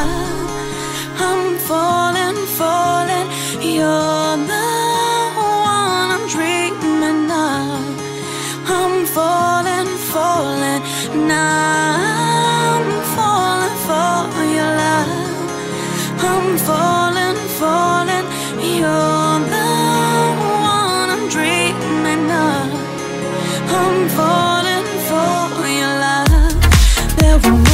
love. I'm falling, falling. You're the one I'm dreaming of. I'm falling, falling. Now I'm falling for your love. I'm falling, falling. You're the one I'm dreaming of. I'm falling for your love. There will